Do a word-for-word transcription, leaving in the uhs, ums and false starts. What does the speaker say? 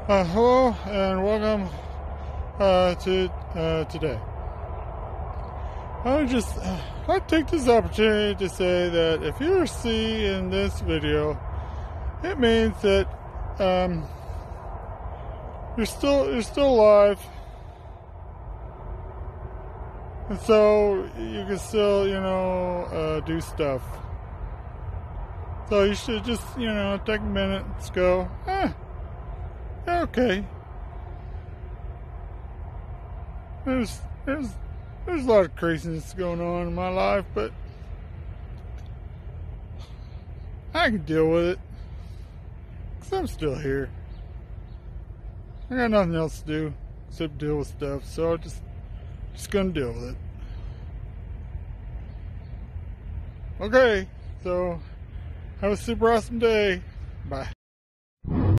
Uh, hello and welcome uh, to uh, today. I would just uh, I take this opportunity to say that if you see in this video, it means that um, you're still you're still alive, and so you can still you know uh, do stuff. So you should just you know take a minute, let's go. Eh, okay. There's there's there's a lot of craziness going on in my life, but I can deal with it. Cause I'm still here. I got nothing else to do except deal with stuff, so I'm just just gonna deal with it. Okay, so have a super awesome day. Bye.